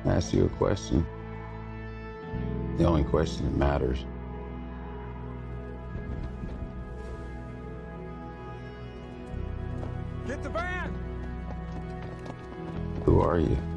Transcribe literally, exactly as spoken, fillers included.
ask you a question. The only question that matters. Get the van! Who are you?